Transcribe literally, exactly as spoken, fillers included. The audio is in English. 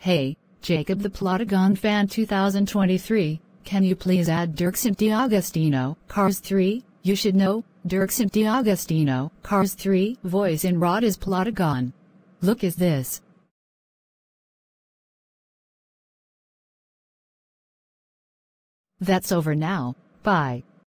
Hey, Jacob the Plotagon fan two thousand twenty-three, can you please add Dirkson D'Agostino, Cars three, you should know, Dirkson D'Agostino, Cars three, voice in Rod is Plotagon. Look is this. That's over now, bye.